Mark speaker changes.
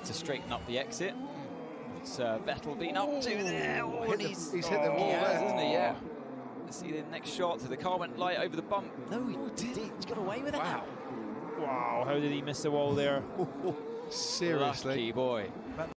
Speaker 1: tried to straighten up the exit. What's Vettel been up to there? Oh,
Speaker 2: he's hit the wall there,
Speaker 1: hasn't he? Yeah. Let's see the next shot. The car went light over the bump.
Speaker 3: No, he did. He got away with it.
Speaker 4: Wow, how did he miss the wall there?
Speaker 2: Seriously.
Speaker 1: Lucky boy.